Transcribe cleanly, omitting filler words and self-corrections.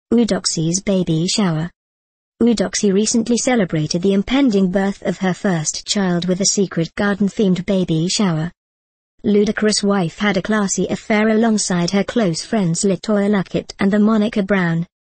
Eudoxie's baby shower. Eudoxie recently celebrated the impending birth of her first child with a secret garden-themed baby shower. Ludacris' wife had a classy affair alongside her close friends LaToya Luckett and the Monica Brown,